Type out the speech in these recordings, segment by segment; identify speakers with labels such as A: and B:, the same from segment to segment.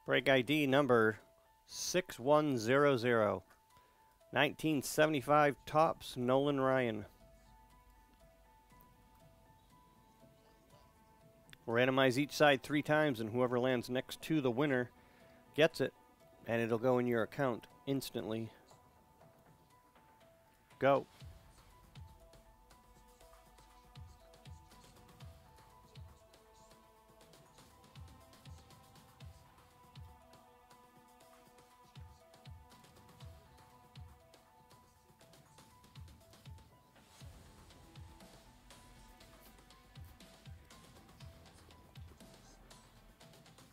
A: Break ID number 6100. 1975 Topps Nolan Ryan. Randomize each side 3 times, and whoever lands next to the winner gets it, and it'll go in your account instantly. Go.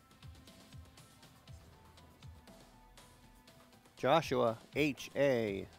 A: Joshua H.A.